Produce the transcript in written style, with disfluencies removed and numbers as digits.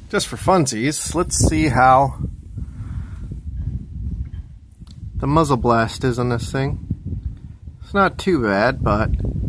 just for funsies, let's see how the muzzle blast is on this thing. It's not too bad, but